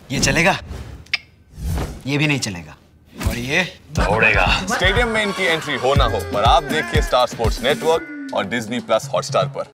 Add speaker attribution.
Speaker 1: ये चलेगा? ये भी नहीं चलेगा। और ये दौड़ेगा।
Speaker 2: स्टेडियम में इनकी एंट्री हो ना हो, पर आप देखिए स्टार स्पोर्ट्स नेटवर्क और डिज्नी प्लस हॉटस्टार पर।